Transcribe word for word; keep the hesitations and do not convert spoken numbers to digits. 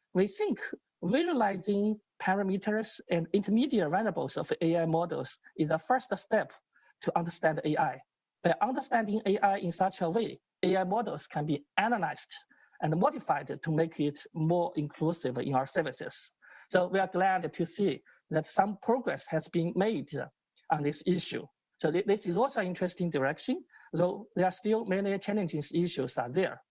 we think visualizing parameters and intermediate variables of A I models is a first step to understand A I. By understanding A I in such a way, A I models can be analyzed and modified to make it more inclusive in our services. So we are glad to see that some progress has been made on this issue. So this is also an interesting direction, though there are still many challenging issues are there.